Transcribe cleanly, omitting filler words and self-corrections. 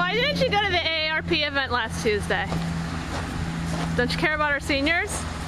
Why didn't you go to the AARP event last Tuesday? Don't you care about our seniors?